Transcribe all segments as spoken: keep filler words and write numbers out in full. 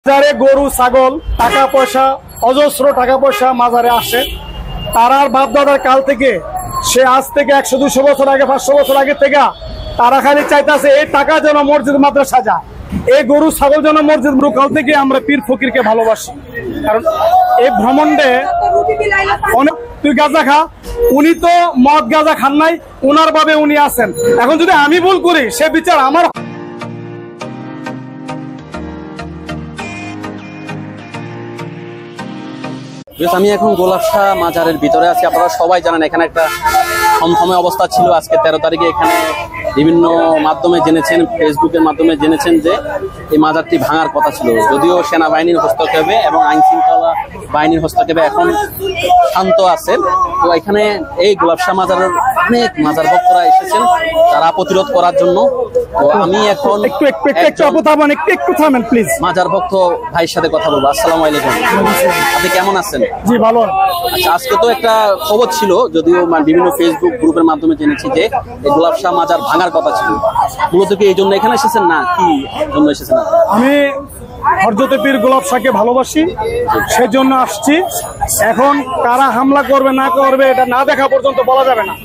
মাজারে গরু ছাগল টাকা পয়সা অজস্র টাকা পয়সা মাজারে আসে। তারার বাপ দাদার কাল থেকে সে আজ থেকে একশো দুশো বছর আগে পাঁচশো বছর আগে থেকে তারা খালি চাইতেছে এই টাকা যেন মসজিদ মাদ্রাসা যায়, এই গরু ছাগল যেন মসজিদ। কাল থেকে আমরা পীর ফকিরকে ভালোবাসি, কারণ এই ভ্রমণে অনেক তুই গাঁজা খা, উনি তো মদ গাঁজা খান নাই, উনার ভাবে উনি আছেন। এখন যদি আমি ভুল করি সে বিচার আমার। আমি এখন গোলাপশাহ মাজারের ভিতরে আছি। আপনারা সবাই জানেন এখানে একটা থমথমে অবস্থা ছিল। আজকে তেরো তারিখে এখানে বিভিন্ন মাধ্যমে জেনেছেন, ফেসবুকের মাধ্যমে জেনেছেন যে এই মাজারটি ভাঙার কথা ছিল, যদিও সেনাবাহিনীর হস্তক্ষেপে এবং আইন শৃঙ্খলা বাহিনীর হস্তক্ষেপে এখন শান্ত আছে। তো এখানে এই গোলাপশাহ মাজারের অনেক মাজার ভক্তরা এসেছেন তারা প্রতিরোধ করার জন্য। তো আমি এখন একটু একটু একটু থামেন, একটু একটু থামেন প্লিজ। মাজার ভক্ত ভাইয়ের সাথে কথা বলবো। আসসালামু আলাইকুম, আপনি কেমন আছেন? জি ভালো। আচ্ছা, আজকে তো একটা খবর ছিল, যদিও বিভিন্ন ফেসবুক গ্রুপের মাধ্যমে জেনেছি যে এই গোলাপশাহ মাজার ভাঙার কথা ছিল। মূলত কি এই জন্য এখানে এসেছেন না কি জন্য এসেছেন? আমি হযরত পীর গোলাপশাহকে ভালোবাসি, সেজন্য আসছি। এখন কারা হামলা করবে না করবে এটা না দেখা পর্যন্ত বলা যাবে না।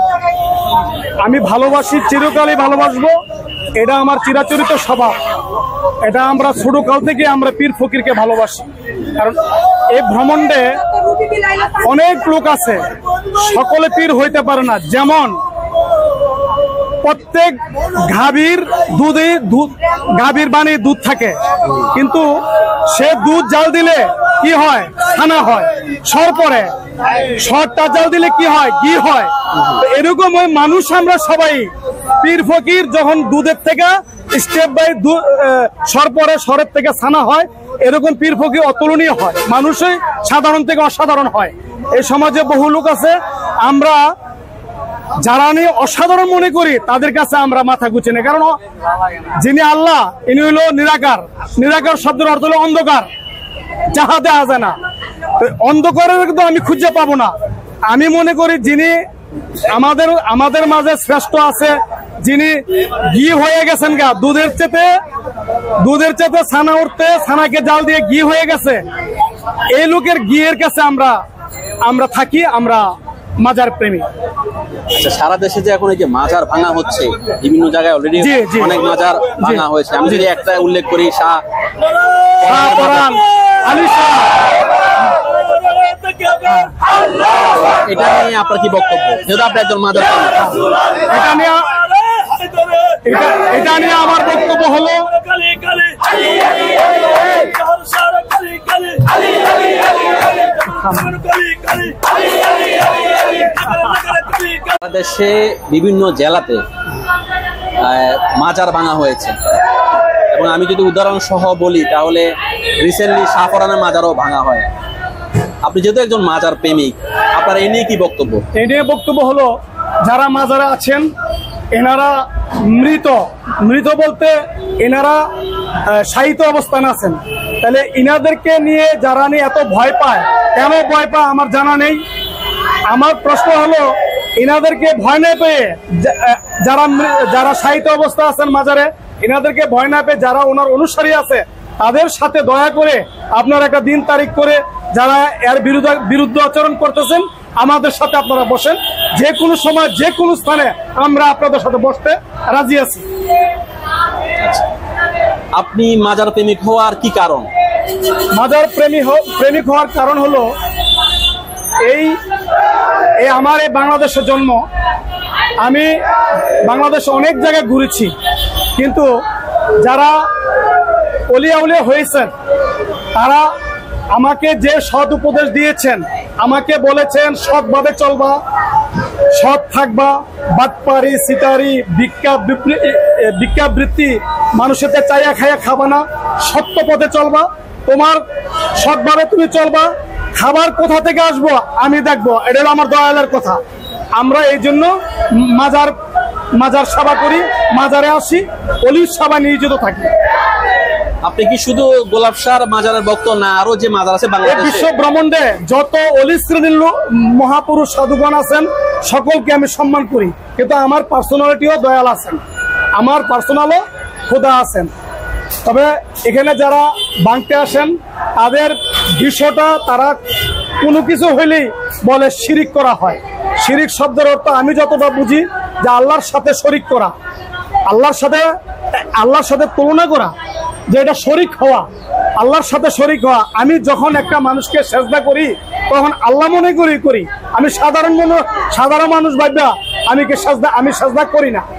আমি ভালোবাসি, চিরকালই ভালোবাসবো, এটা আমার চিরাচরিত স্বভাব। এটা আমরা ছোটকাল থেকে আমরা পীর ফকিরকে ভালোবাসি, কারণ এই ভ্রমণে অনেক লোক আছে, সকলে পীর হইতে পারে না। যেমন প্রত্যেক গাভীর দুধে দুধ গাভীর বাণী দুধ থাকে, কিন্তু সে দুধ জাল দিলে কি হয়? ছানা হয়। সর পরে সরটা জাল দিলে কি হয়? ঘি হয়। এরকম ওই মানুষ আমরা সবাই পীর ফকির যখন দুধের থেকে স্টেপ বাই সর পরে সরের থেকে ছানা হয়, এরকম পীর ফকির অতুলনীয় হয়। মানুষই সাধারণ থেকে অসাধারণ হয়। এই সমাজে বহু লোক আছে, আমরা যারা নিয়ে অসাধারণ মনে করি তাদের কাছে আমরা মাথা গুছি না, কারণ যিনি আল্লাহ ইনি হইল নিরাকার। নিরাকার শব্দের অর্থ হলো অন্ধকার, যাহা দেখা যায় না। অন্ধকারের কিন্তু আমি খুঁজে পাবো না। আমি মনে করি যিনি আমাদের আমাদের মাঝে শ্রেষ্ঠ আছে, যিনি ঘি হয়ে গেছেন গা, দুধের চেতে দুধের চেতে ছানা উঠতে ছানাকে জাল দিয়ে ঘি হয়ে গেছে, এই লোকের ঘিয়ের কাছে আমরা আমরা থাকি, আমরা মাজার প্রেমী। আচ্ছা, সারা দেশে যে এখন এই যে মাজার ভাঙা হচ্ছে, বিভিন্ন জায়গায় অলরেডি অনেক মাজার ভাঙা হয়েছে। আমি যদি একটা উল্লেখ করি, শাহ পরাণ আলী শাহ, এটা নিয়ে আপনার কি বক্তব্য? যেহেতু আপনি একজন মাজার, এটা নিয়ে এটা নিয়ে আমার বক্তব্য হলো, বাংলাদেশে বিভিন্ন জেলাতে মাজার ভাঙা হয়েছে, এবং আমি যদি উদাহরণ সহ বলি তাহলে রিসেন্টলি শাহপরানের মাজারও ভাঙা হয়। আপনি যেহেতু একজন মাজার প্রেমিক, আপনার এই নিয়ে কি বক্তব্য? এই নিয়ে বক্তব্য হলো, যারা মাজারে আছেন এনারা মৃত মৃত বলতে এনারা শায়িত অবস্থানে আছেন। তাহলে ইনাদেরকে নিয়ে যারা নিয়ে এত ভয় পায়, কেন ভয় পায় আমার জানা নেই। আমার প্রশ্ন হলো, ইনাদেরকে ভয় না পেয়ে যারা যারা শায়িত অবস্থা আছেন মাজারে, ইনাদেরকে ভয় না পেয়ে যারা ওনার অনুসারী আছে তাদের সাথে দয়া করে আপনার একটা দিন তারিখ করে যারা এর বিরুদ্ধে বিরুদ্ধে আচরণ করতেছেন আমাদের সাথে আপনারা বসেন। যে কোনো সময় যে কোনো স্থানে আমরা আপনাদের সাথে বসতে রাজি আছি। আপনি মাজার প্রেমিক হওয়ার কি কারণ? মাজার প্রেমী প্রেমিক হওয়ার কারণ হলো, এই এই আমার এই বাংলাদেশের জন্ম। আমি বাংলাদেশে অনেক জায়গায় ঘুরেছি, কিন্তু যারা অলিয়া উলিয়া হয়েছেন তারা আমাকে যে সৎ উপদেশ দিয়েছেন, আমাকে বলেছেন সৎভাবে চলবা, সৎ থাকবা, বাটপারি সিটারি ভিক্ষা ভিক্ষাবৃত্তি মানুষের চাইয়া খাইয়া খাবা না, সত্য পথে চলবা, তোমার সৎভাবে তুমি চলবা, খাবার কোথা থেকে আসবো আমি দেখবো, এটা হলো আমার দয়ালের কথা। আমরা এই জন্য মাজার মাজার সেবা করি, মাজারে আসি, অলির সেবা নিয়োজিত থাকি। আপনি কি শুধু গোলাপশাহ মাজারের ভক্ত না, আরো যে মাজার আছে বাংলাদেশে? বিশ্ব ব্রহ্মাণ্ডে যত অলি শ্রেণীর মহাপুরুষ সাধুগণ আছেন সকলকে আমি সম্মান করি, কিন্তু আমার পার্সোনালিটিও দয়াল আছেন, আমার পার্সোনালও খোদা আছেন। তবে এখানে যারা ভাঙতে আসেন তাদের বিষয়টা তারা কোনো কিছু হইলেই বলে শিরিক করা হয়। শিরিক শব্দের অর্থ আমি যতটা বুঝি যে আল্লাহর সাথে শরিক করা, আল্লাহর সাথে আল্লাহর সাথে তুলনা করা, যে এটা শরিক হওয়া, আল্লাহর সাথে শরিক হওয়া। আমি যখন একটা মানুষকে সেজদা করি তখন আল্লাহ মনে করি করি আমি সাধারণ মানুষ সাধারণ মানুষ ভাববা আমি কি সেজদা আমি সেজদা করি না।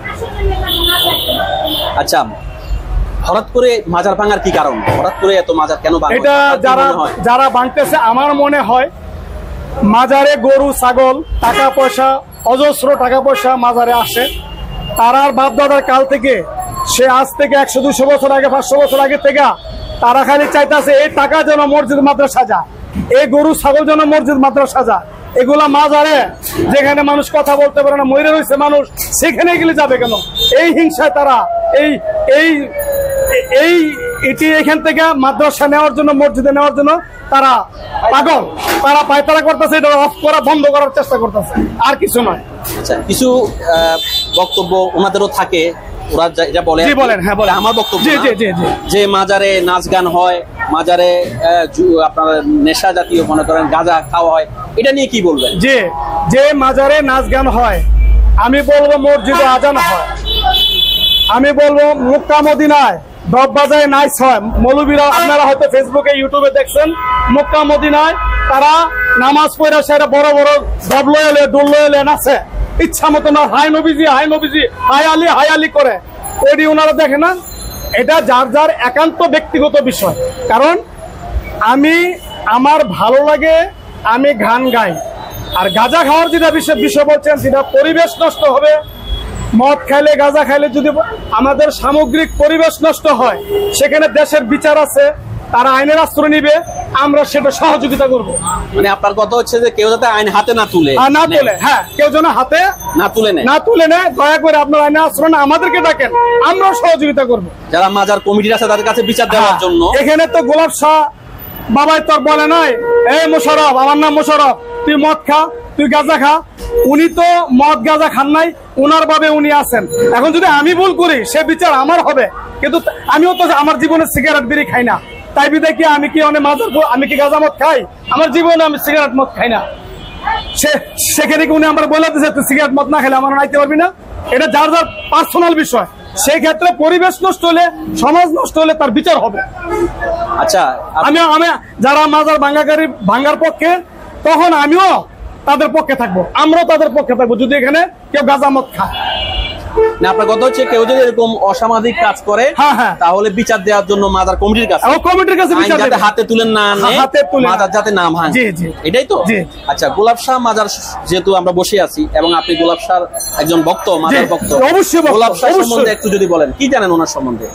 আচ্ছা, হঠাৎ করে মাজার ভাঙার কি কারণ? হঠাৎ করে এত মাজার কেন ভাঙা? এটা যারা যারা ভাঙতেছে আমার মনে হয় মাজারে গরু ছাগল টাকা পয়সা অজস্র টাকা পয়সা মাজারে আসে, তারার বাপ দাদার কাল থেকে সে আজ থেকে একশো দুশো বছর আগে পাঁচশো বছর আগে থেকে তারা খালি চাইতেছে এই টাকা যেন মসজিদ মাদ্রাসা যায়, এই গরু ছাগল যেন মসজিদ মাদ্রাসা যায়। এগুলা মাজারে যেখানে মানুষ কথা বলতে পারে না, মরে রয়েছে মানুষ, সেখানে গেলে যাবে কেন? এই হিংসায় তারা এই এই এই এটি এখান থেকে মাদ্রাসা নেওয়ার জন্য মসজিদে নেওয়ার জন্য তারা পাগল, তারা পায়তারা করতেছে, এটা অফ করা বন্ধ করার চেষ্টা করতেছে, আর কিছু নয়। আচ্ছা, কিছু বক্তব্য ওনাদেরও থাকে, ওরা যা বলে বলেন। হ্যাঁ বলেন। আমার বক্তব্য জি জি জি জি যে মাজারে নাচ গান হয়, মাজারে আপনার নেশা জাতীয় মনে করেন গাঁজা খাওয়া হয়, এটা নিয়ে কি বলবেন? যে যে মাজারে নাচ গান হয়, আমি বলবো মসজিদে আজান হয়, আমি বলবো মক্কা মদিনায় ডব বাজায় নাইস হয়। মৌলবীরা আপনারা হয়তো ফেসবুকে ইউটিউবে দেখছেন, মক্কা মদিনায় তারা নামাজ পড়ে সেটা বড় বড় ডব লয়ে এলে ডোল লয়ে এলে নাচে ইচ্ছা মতো না, হাই নবীজি হাই নবীজি হাই আলি হাই আলি করে, ওইটি ওনারা দেখে না। এটা যার যার একান্ত ব্যক্তিগত বিষয়। কারণ আমি আমার ভালো লাগে আমি গান গাই, আর গাঁজা খাওয়ার যেটা বিষয় বিষয় বলছেন সেটা পরিবেশ নষ্ট হবে। মদ খাইলে গাঁজা খাইলে যদি আমাদের সামগ্রিক পরিবেশ নষ্ট হয়, সেখানে দেশের বিচার আছে, তারা আইনের আশ্রয় নিবে, আমরা সেটা সহযোগিতা করব। মানে আপনার কথা হচ্ছে যে কেউ যাতে আইন হাতে না তুলে না তুলে হ্যাঁ কেউ যেন হাতে না তুলে নেয় না তুলে নেয়, দয়া করে আপনার আইনের আশ্রয় না আমাদেরকে ডাকেন, আমরা সহযোগিতা করব। যারা মাজার কমিটির আছে তাদের কাছে বিচার দেওয়ার জন্য। এখানে তো গোলাপ শাহ বাবাই তোর বলে নাই এই মোশাররফ, আমার নাম মোশাররফ, তুই মদ খা তুই গাঁজা খা। উনি তো মদ গাঁজা খান নাই, উনার ভাবে উনি আছেন। এখন যদি আমি ভুল করি সে বিচার আমার হবে, কিন্তু আমিও তো আমার জীবনে সিগারেট বিড়ি খাই না, তাই বিদায় কি আমি কি অনেক মাজার আমি কি গাঁজা মদ খাই? আমার জীবনে আমি সিগারেট মদ খাই না। সে সেখানে কি উনি আমার বলে দিচ্ছে তুই সিগারেট মদ না খেলে আমার নাইতে পারবি না? এটা যার যার পার্সোনাল বিষয়। সেই ক্ষেত্রে পরিবেশ নষ্ট হলে সমাজ নষ্ট হলে তার বিচার হবে। আচ্ছা, আমি আমি যারা মাজার ভাঙ্গাকারী ভাঙ্গার পক্ষে, তখন আমিও তাদের পক্ষে থাকবো, আমরাও তাদের পক্ষে থাকবো যদি এখানে কেউ গাঁজা মদ খায়। না, আপনার কথা হচ্ছে কেউ যদি এরকম অসামাজিক কাজ করে তাহলে বিচার দেওয়ার জন্য মাজার কমিটির কাছে কমিটির কাছে বিচার যাতে হাতে তুলে না নেয়, হাতে তুলে মাজার যাতে না ভাঙে, জি জি এটাই তো। আচ্ছা, গোলাপ শাহ মাজার যেহেতু আমরা বসে আছি এবং আপনি গোলাপ শাহর একজন ভক্ত, মাজার ভক্ত, অবশ্যই গোলাপ শাহ সম্বন্ধে একটু যদি বলেন, কি জানেন ওনার সম্বন্ধে?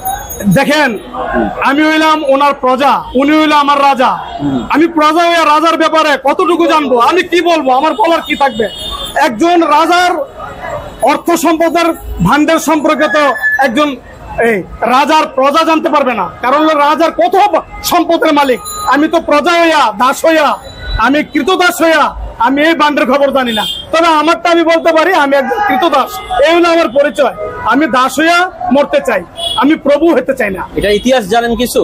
দেখেন, আমি হইলাম ওনার প্রজা, উনি হইল আমার রাজা। আমি প্রজা হইয়া রাজার ব্যাপারে কতটুকু জানবো? আমি কি বলবো? আমার বলার কি থাকবে? একজন রাজার অর্থ সম্পদের ভান্ডার সম্পর্কে তো একজন এই রাজার প্রজা জানতে পারবে না, কারণ রাজার কত সম্পদের মালিক। আমি তো প্রজা হইয়া দাস হইয়া আমি কৃতদাস হইয়া আমি এই বান্ডের খবর জানি না। তবে আমারটা আমি বলতে পারি আমি একজন কৃতদাস, এই হলো আমার পরিচয়। আমি দাস হইয়া মরতে চাই, আমি প্রভু হতে চাই না। এটা ইতিহাস জানেন কিছু?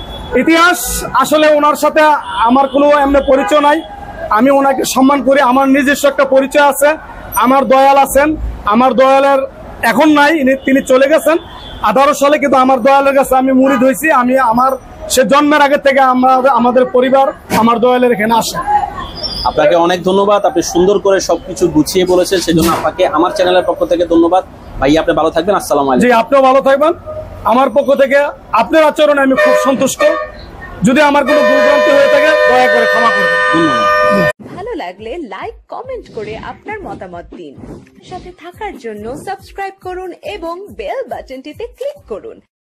ইতিহাস আসলে ওনার সাথে আমার কোনো এমনি পরিচয় নাই। আমি ওনাকে সম্মান করি, আমার নিজস্ব একটা পরিচয় আছে। আমার দয়াল আছেন, আমার দয়ালের এখন নাই, তিনি চলে গেছেন আঠারো সালে, কিন্তু আমার দয়ালের কাছে আমি মুরিদ হয়েছি। আমি আমার সে জন্মের আগে থেকে আমরা আমাদের পরিবার আমার দয়ালের এখানে আসে। আপনাকে অনেক ধন্যবাদ, আপনি সুন্দর করে সবকিছু গুছিয়ে বলেছেন, সেজন্য আপনাকে আমার চ্যানেলের পক্ষ থেকে ধন্যবাদ। ভাই, আপনি ভালো থাকবেন। আসসালামু আলাইকুম। জি, আপনিও ভালো থাকবেন। আমার পক্ষ থেকে আপনার আচরণে আমি খুব সন্তুষ্ট। যদি আমার কোনো ভুলভ্রান্তি হয়ে থাকে দয়া করে ক্ষমা করবেন। ধন্যবাদ। ভালো লাগলে লাইক কমেন্ট করে আপনার মতামত দিন। সাথে থাকার জন্য সাবস্ক্রাইব করুন এবং বেল বাটনটিতে ক্লিক করুন।